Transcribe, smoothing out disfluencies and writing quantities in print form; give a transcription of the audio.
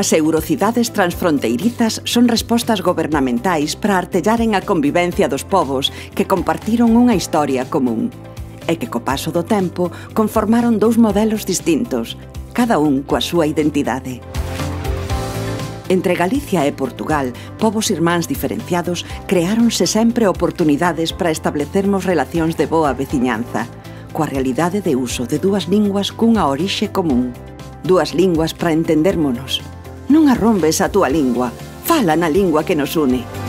As eurocidades transfronteirizas son respostas gobernamentais para artellaren a convivencia dos povos que compartiron unha historia común e que co paso do tempo conformaron dous modelos distintos, cada un coa súa identidade. Entre Galicia e Portugal, povos irmáns diferenciados, creáronse sempre oportunidades para establecermos relacións de boa veciñanza, coa realidade de uso de dúas linguas cunha orixe común. Dúas linguas para entendérmonos. Non arrombes a túa lingua, fala na lingua que nos une.